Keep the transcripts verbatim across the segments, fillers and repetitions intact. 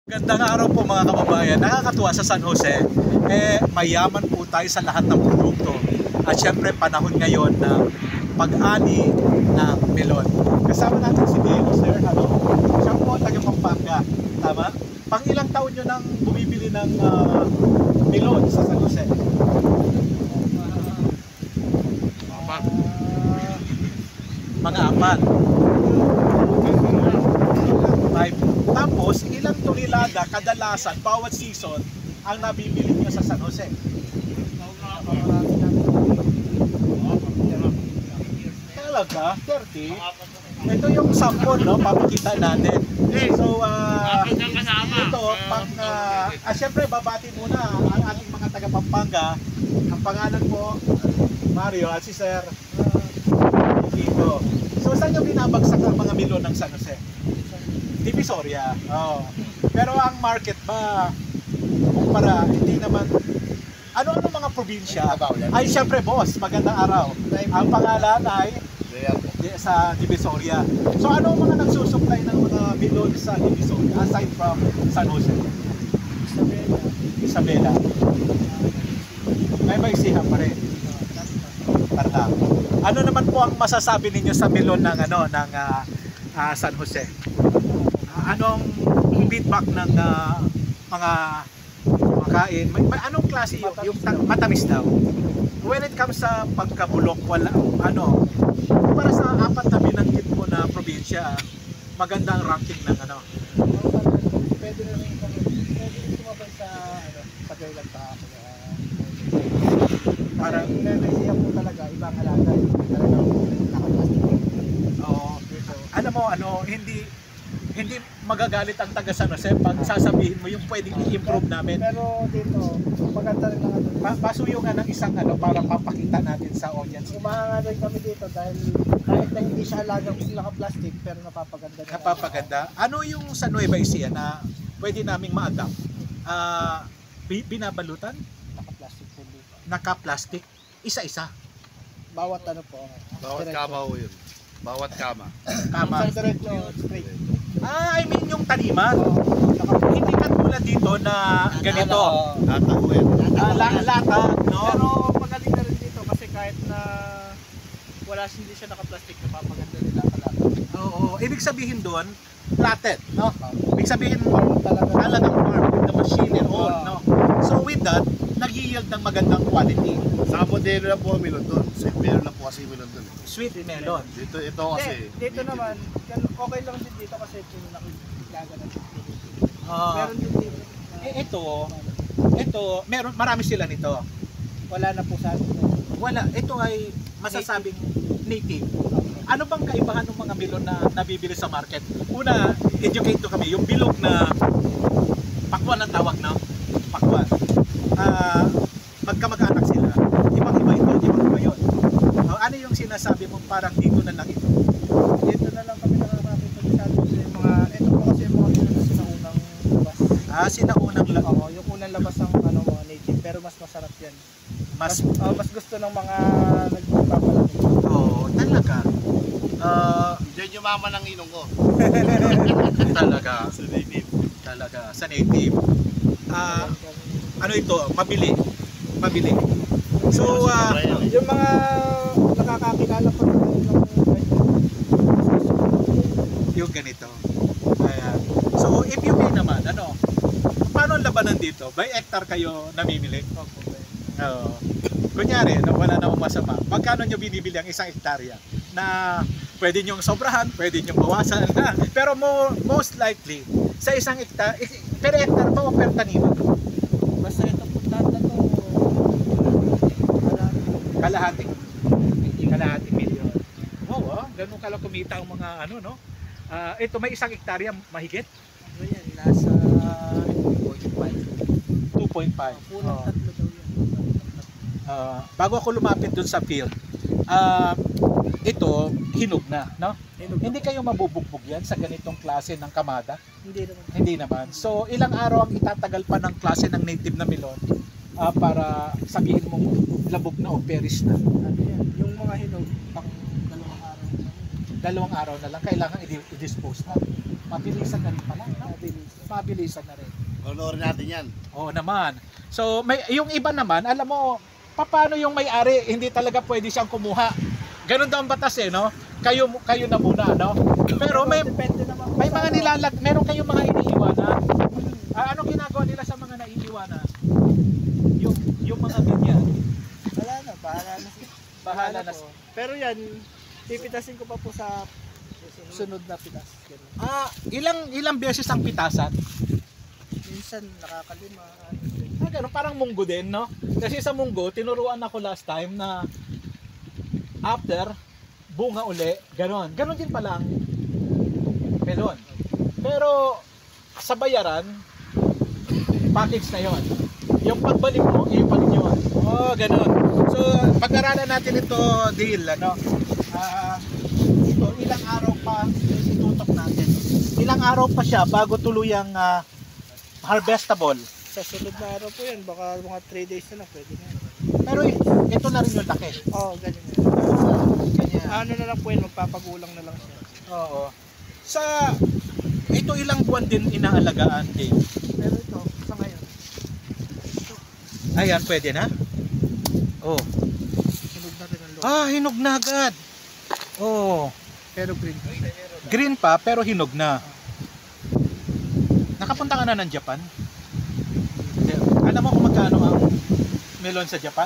Gandang araw po mga kababayan, nakakatuwa sa San Jose, eh mayaman po tayo sa lahat ng produkto. At syempre panahon ngayon na pag-ani ng melon. Kasama natin si Diego, sir. Hello. Siya po taga Pampanga. Tama? Pang ilang taon nyo nang bumibili ng uh, melon sa San Jose? Apat. Uh, mga apat. Five. Tapos, ilang tonelada kadalasan bawat season ang nabibili nyo sa San Jose? Talaga? thirty? Ito yung sample, no? Papakita natin. So, uh, ito, pang, uh, ah, syempre, babati muna ang ating mga taga Pampanga. Ang pangalan po, Mario, at si Sir uh, Tito. So, saan yung binabagsak ang mga melon ng San Jose? Divisoria. Oh. Pero ang market ba, kumpara, hindi naman, ano-ano mga probinsya? Ay, syempre, boss, magandang araw. Ang pangalan ay sa Divisoria. So, ano ang mga nagsusupply ng mga melon sa Divisoria, aside from San Jose? Isabela. Isabela. May maisihan pa rin. Tarlac. Ano naman po ang masasabi ninyo sa melon ng, ano, ng uh, uh, San Jose? Anong feedback ng uh, mga makain? May, may anong klase yung, yung matamis daw? When it comes sa pagkabulok, wala ano, para sa apat na binanggit mo na probinsya, magandang ranking ng ano. Pwede na rin kami, pwede rin sumabay sa ano, sa gailan pa ako. Parang inanisiya po talaga, ibang alaga, talagang nakaplastic. Oo. Alam mo, ano, hindi hindi magagalit ang taga San Jose pag sasabihin mo yung pwedeng i-improve namin. Pero dito, maganda rin ang ano. Pa pasuyo nga ng isang ano para papakita natin sa audience. Umahanga rin kami dito dahil kahit na hindi siya alagang naka-plastic pero napapaganda na. Napapaganda. Ano yung sa Nueva Ecija na pwede naming ma-adapt? Uh, binabalutan? Naka-plastic po dito. Naka-plastic? Isa-isa? Bawat ano po. Bawat kama ho yun. Bawat kama. Kama? Isang diretso, straight. Ah, I mean yung taniman. Hindi katulad dito na ganito. Lata ho yan. Ah, la- lata, no? Pero magaling na rin dito kasi kahit na wala hindi siya naka-plastic, napapaganda rin nakalata. Oo, ibig sabihin doon, platted, no? Ibig sabihin Talaga. talagang farm with the machine and all, no? So with that, nag-yield ng magandang quality. Sa modelo na po ang melon doon. Sweet melon na po kasi melon doon. Sweet melon. Dito, ito kasi. Hindi, dito naman, gan- okay lang din dito kasi ito yung nakilaga na dito. Ah, Meron din dito. eh, ito, ito, meron, marami sila nito. Wala na po sa atin. Wala, ito ay masasabing native. Ano bang kaibahan ng mga melon na nabibili sa market? Una, educate to kami, yung bilog na pakwan ang tawag, no? Pakwan. Ah, magkamag-anak sila. Ibang-iba ito, ibang-iba yun. Uh, ano yung sinasabi mong parang dito na lang ito? Dito na lang kami nakakapit sa atin sa mga, ito po kasi yung mga melon na sinaunang labas. Ah, sinaunang lang. Oo, yung unang labas ng ano, mga native, pero mas masarap yan. Mas, Mas, oh, mas gusto ng mga nagpapalamig. oh, talaga. Ah, Diyan yung mama ng inong ko. talaga. Sa native. Talaga. Sa native. Ah, ano ito? Mabili. Mabili. So, ah, Yung mga nakakakilala ko na ng yung ganito. Ayan. So, if you may naman, ano, paano ang labanan dito? By hectare kayo namimili? Oo. Kunyari, no, wala namang masama. Magkano nyo binibili ang isang hektarya? Na pwede nyong sobrahan, pwede nyong bawasan. Pero mo, most likely, sa isang hektar, per hectare ba o per taniman? basta ito puntahan na to. Kalahati. Kalahati milyon. Oo, oh, ganun kala kumita ang mga ano, no? Ah, ito may isang hektarya mahigit? Ano yan, nasa two point five. two point five. Kulang Oh. tatlo daw yan. Ah, bago ako lumapit dun sa field, ah, ito, hinog na, no? Hinog. Hindi kayo mabubugbog yan sa ganitong klase ng kamada? Hindi naman. Hindi naman. So, ilang araw ang itatagal pa ng klase ng native na melon ah, para sabihin mong labog na o perish na? Ano yan, yung mga hinog, pang dalawang araw. dalawang araw na lang, kailangan i- i-dispose na. Mabilisan na rin pala. No? Mabilisan na rin. Honorin natin yan. Oo naman. So, may, yung iba naman, alam mo, paano yung may-ari, hindi talaga pwede siyang kumuha. Ganun daw ang batas eh, no? Kayo, kayo na muna, no? Pero may, Depende naman may mga nilalag, meron kayong mga iniiwanan. Ah, anong ginagawa nila sa mga naiiwanan? Yung, yung mga ganyan. Wala na, bahala na siya. Bahala na. po. Pero yan, pipitasin ko pa po sa sunod na pitas. Ganun. Ah, ilang ilang beses ang pitasan? Minsan nakakalima. Ah, ganun, parang munggo din, no? Kasi sa munggo, tinuruan ako last time na after, bunga uli, ganun. Ganun din pala ang melon. Pero sa bayaran, package na yon. Yung pagbalik mo, ibalik nyo. Oh, ganun. So, pag-aralan natin ito, deal, ano? Ah, ito, ilang araw pa itutok natin. Ilang araw pa siya bago tuluyang ah, harvestable. Sa sunod na araw po yan, baka mga three days na lang pwede na. Pero ito na rin yung laki. Oo, oh, ganyan na. Ganyan. Ano na lang po yan, magpapagulang na lang siya. Oo. Sa ito ilang buwan din inaalagaan din. Pero ito, sa ngayon, Ayan, pwede na. Oh. sunod na rin ang loob. Ah, hinog na agad. Oh. Pero green. Green pa pero hinog na. Nakapunta ka na ng Japan? Hindi. Alam mo kung magkano ang melon sa Japan?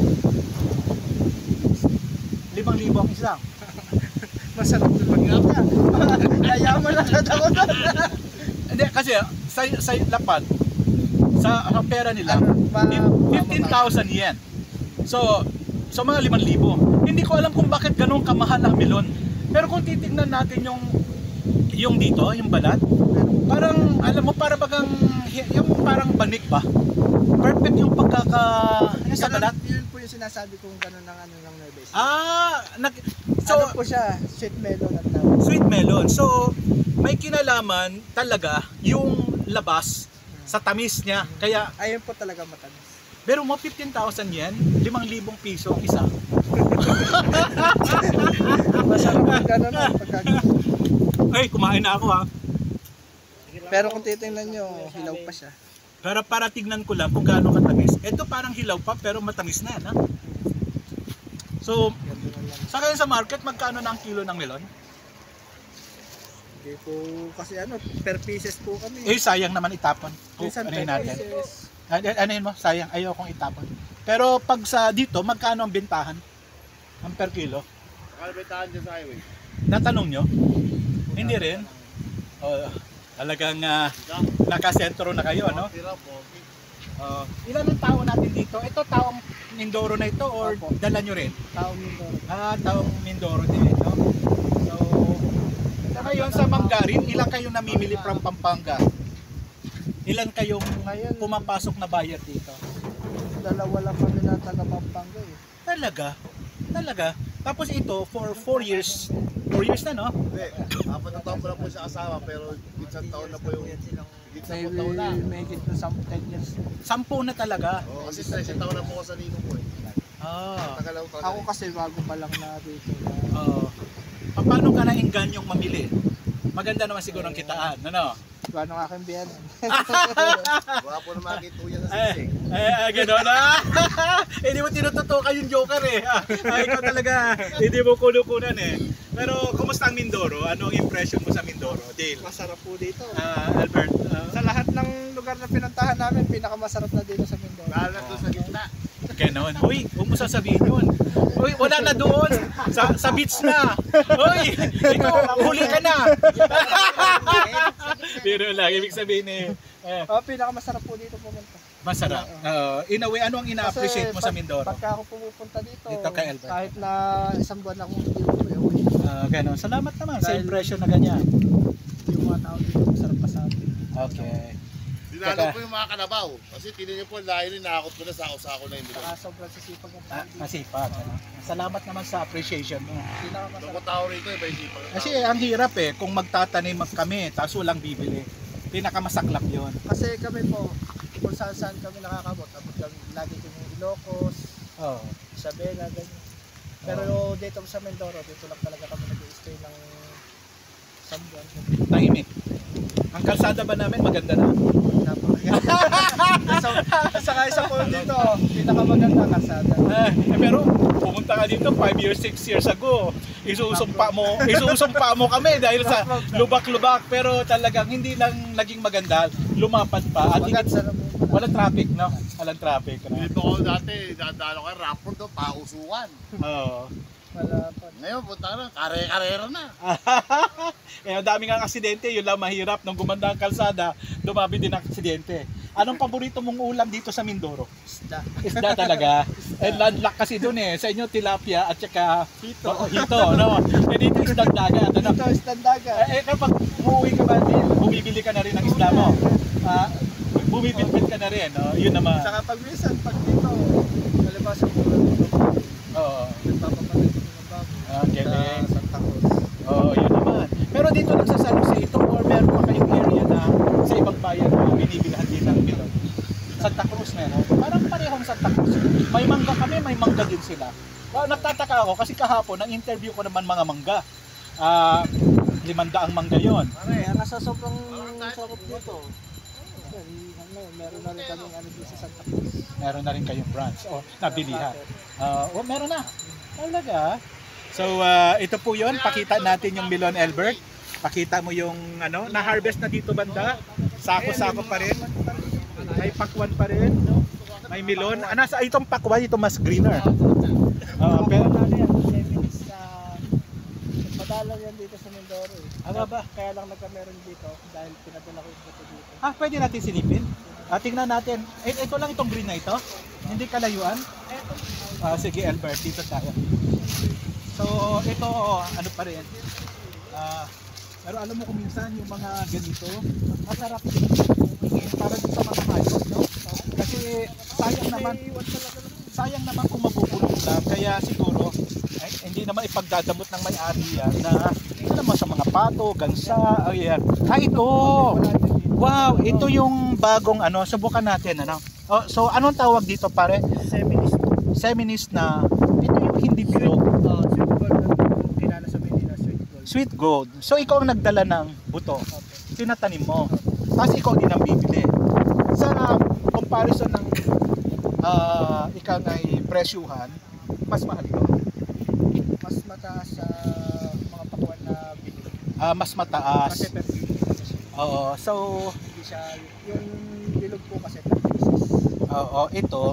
Limang libo ang isa. Masarap na pag-ngapa. Kaya mo lang ako doon. Hindi, kasi sa, sa lapad, sa, sa pera nila, Ano, pa- fifteen thousand yen. So, sa mga limang libo. Hindi ko alam kung bakit ganun kamahal ang melon. Pero kung titignan natin yung yung dito, yung balat, parang, alam mo, para bagang, yung parang banig ba? Perfect yung pagkaka, yung sa balat. Yun po yung sinasabi kong gano'n ng ano ng nervous. Ah, nag, So, so, ano po siya? Sweet melon at tawag. sweet melon. So, may kinalaman talaga yung labas sa tamis niya. Kaya, Ayun po talaga matamis. pero mo fifteen thousand yen, limang libong piso ang isa. Masarap ang gano'n ang pagkagawa. Ay, kumain na ako ha. Pero kung titingnan nyo, hilaw pa siya. Pero para tignan ko lang kung gaano katamis. Ito parang hilaw pa pero matamis na, na. So, sa ngayon sa market, magkano na ang kilo ng melon? Hindi po, kasi ano, per pieces po kami. Eh, sayang naman itapon. O, Minsan ano per yun natin? pieces. Ano, ano yun mo? Sayang, ayaw kong itapon. Pero pag sa dito, magkano ang bentahan? Ang per kilo? Nakalabitahan dyan sa highway. Natanong nyo? Hindi rin? Oh, talagang uh, nakasentro na kayo, ano? Tira po. Uh, ilan ang tao natin dito? Ito taong Mindoro na ito or Opo. dala nyo rin? Taong Mindoro. Ah, taong Mindoro din, no? So, sa ngayon sa Manggarin, ilan kayong namimili from Pampanga? Ilan kayong Ngayon, pumapasok na buyer dito? dalawa lang kami na taga Pampanga eh. Talaga? Talaga? Tapos ito, for four years, four years na, no? Hindi, apat na taon ko na po siya kasama pero isang taon na po yung higit sa Maybe, taon na. may higit na some ten years. Sampu na talaga. Oo, kasi stress taon na po ako sa ninong ko eh. Ah. Tagal ako talaga. Ako kasi bago pa lang na dito. Na, Oo. Paano ka nainggan yung mamili? Maganda naman siguro ang kitaan, ano? Gano'ng aking biyan. Wala po na makita yan sa Eh, sisig. eh, eh, gano'n ah. Hindi mo tinututukan yung joker eh. Ah, ikaw talaga, hindi mo kulukunan eh. Pero, kumusta ang Mindoro? Ano ang impression mo sa Mindoro? Dale? Masarap po dito. Ah, Albert? ah, Sa lahat ng lugar na pinuntahan namin, pinakamasarap na dito sa Mindoro. Lalo na doon sa gitna. Ganon. Uy, huwag mo sasabihin yun. Uy, wala na doon. Sa, sa beach na. Uy, ikaw, huli ka na. Pero lang, ibig sabihin eh. eh Oh, pinakamasarap po dito pumunta. masarap. Uh, in a way, ano ang ina-appreciate mo sa pag- Mindoro? Pagka ako pumupunta dito, Dito kay Albert. kahit na isang buwan akong hindi umuwi, Ah, ganon. Salamat naman sa Dahil- impression na ganyan. yung mga tao dito masarap pa sa atin. Okay. Dinalo Teka. po yung mga kalabaw. Kasi tinan niyo po, layo rin nakakot ko na sa ako na hindi. Saka sobrang sisipag ng tao Ah, dito. masipag. Ano? Salamat naman sa appreciation mo. Pinakamasarap. Kung tao rito, iba yung sipag. Kasi ang hirap eh, kung magtatanim kami, tapos walang bibili. Pinakamasaklap yon. Kasi kami po, kung saan saan kami nakakabot, abot kami lagi kami Ilocos, Oh. Isabela, ganyan. Pero dito sa Mindoro, dito lang talaga kami nag-stay ng isang buwan. Tahimik. Ang kalsada ba namin maganda na? So, saka isa po dito, pinakamaganda kalsada. Eh, pero pumunta ka dito five years, six years ago. Isusumpa mo, isusumpa mo kami dahil sa lubak-lubak. Pero talagang hindi lang naging maganda, lumapad pa. At higit, Maganda na po. walang traffic, no? Walang traffic. No? Dito ko dati, dadalo kayo, rapor doon, pausukan. Oo. Wala pa. Ngayon, punta ka na, kare-karera na. Eh, ang daming ang aksidente, yun lang mahirap. Nung gumanda ang kalsada, dumami din ang aksidente. Anong paborito mong ulam dito sa Mindoro? Isda. Isda talaga. Eh, landlock kasi doon eh. Sa inyo, tilapia at saka hito. Hito, no? Eh, dito isdang dagat. Ano? Ito, isdang dagat. Eh, eh, kapag umuwi ka ba din, bumibili ka na rin ng isda mo. Ah, bumibitbit ka na rin, no? Yun naman. Saka pag minsan, pag dito, nalibasan ko lang dito. Oo. Nagpapapalit ko ng bago. Okay, Sa okay. Santa Cruz. Oo, yun naman. Pero dito lang sa San Jose ito, or meron pa kayong area na sa ibang bayan na binibilhan din ng bilog? Santa Cruz meron. Parang parehong Santa Cruz. May mangga kami, may mangga din sila. Well, nagtataka ako kasi kahapon, ang interview ko naman mga mangga. Ah, limanda ang mangga yon. Kaya nasa sobrang sarap dito. Ano, meron na rin kami ano dito sa Santa Cruz. Meron na rin kayong branch o nabilihan. Ah, oh, meron na. Talaga. So, ah, ito po yon. Pakita natin yung Milon Albert. Pakita mo yung ano, na-harvest na dito banda. Sako-sako pa rin. May pakwan pa rin. May milon. Ah, nasa itong pakwan, ito mas greener. Ah, pero Ano yan, Geminis na padala yan dito sa Mindoro eh. Ano ba? Kaya lang nagka-meron dito dahil pinadala ko yung ito dito. Ah, pwede natin silipin. Ah, tingnan natin. Eh, ito lang itong green na ito. Hindi kalayuan. Ah, sige, Albert, dito tayo. So, ito, ano pa rin. Ah, pero alam mo kung minsan yung mga ganito, masarap din. Para din sa mga hayop, no? Kasi sayang naman, sayang naman kung mabubulong lang. Kaya siguro, ay, hindi naman ipagdadamot ng may-ari yan na ito naman sa mga pato, gansa, ayan. Ah, ito! Wow, ito yung bagong ano, subukan natin, ano? Oh, so, anong tawag dito, pare? Seminist. Seminist na, ito yung hindi bilog. Uh, sweet gold ang kilala sa Manila, sweet gold. Sweet gold. So, ikaw ang nagdala ng buto. Okay. Tinatanim mo. Tapos ikaw din ang bibili. Sa comparison ng uh, ikaw na presyuhan, mas mahal ito. Mas mataas sa mga pakuan na bili. Ah, mas mataas. Kasi per kilo kasi siya. Oo. So, Hindi siya, yung bilog po kasi per pieces. oo, ito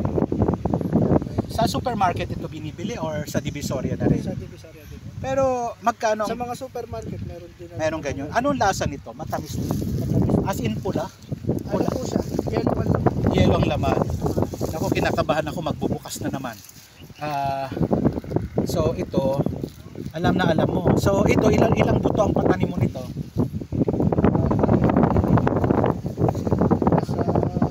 sa supermarket ito binibili or sa Divisoria na rin. Sa Divisoria din. Pero magkano? Sa mga supermarket meron din. Meron ganyan. Anong lasa nito? Matamis din. As in pula? Ano po siya? Yellow one lang. Yelo ang laman. Ako, kinakabahan ako, magbubukas na naman. Ah, so ito, alam na alam mo. So ito, ilang ilang buto ang patanim mo nito? Nasa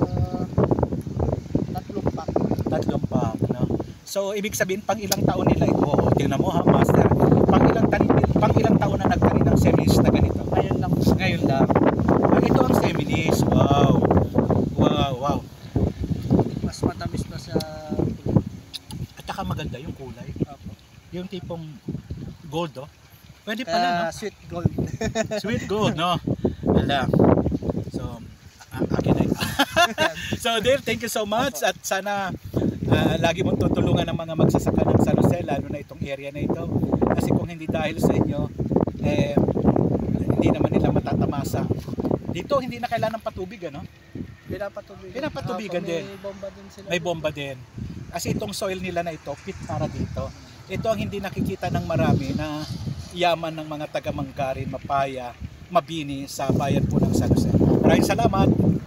tatlong pack. Tatlong pack, no? So ibig sabihin, pang ilang taon nila ito? Tingnan mo ha, master. Pang ilang taon, pang ilang taon na nagtanim ng semis na ganito? Ngayon lang. Ngayon lang. Ah, ito ang seminis. Wow. Wow, wow. Mas matamis pa sa At saka maganda yung kulay. Apo. Yung tipong gold, oh. Pwede pala, no? Ah, sweet gold. Sweet gold, no? Ala. So, a- akin na ito. So, Dave, thank you so much. At sana ah, lagi mong tutulungan ng mga magsasaka ng San Jose, lalo na itong area na ito. Kasi kung hindi dahil sa inyo, eh, hindi naman nila matatamasa. Dito, hindi na kailangan ng patubig, ano? Pinapatubigan. Pinapatubigan Apo, din. May bomba din sila. May bomba din. Kasi itong soil nila na ito, fit para dito. Ito ang hindi nakikita ng marami na yaman ng mga taga-Manggarin, Mapaya, Mabini sa bayan po ng San Jose. Maraming salamat.